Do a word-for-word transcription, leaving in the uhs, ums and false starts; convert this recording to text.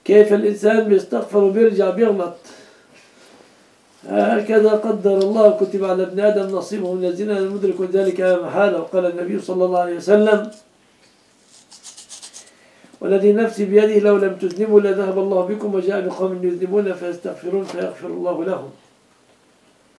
كيف الإنسان بيستغفر وبيرجع بيغلط. هكذا قدر الله، كتب على ابن آدم نصيبه من الزنا المدرك وذلك لا محالة. وقال النبي صلى الله عليه وسلم: والذي نفسي بيده لو لم تذنبوا لذهب الله بكم وجاء بقوم يذنبون فيستغفرون فيغفر الله لهم.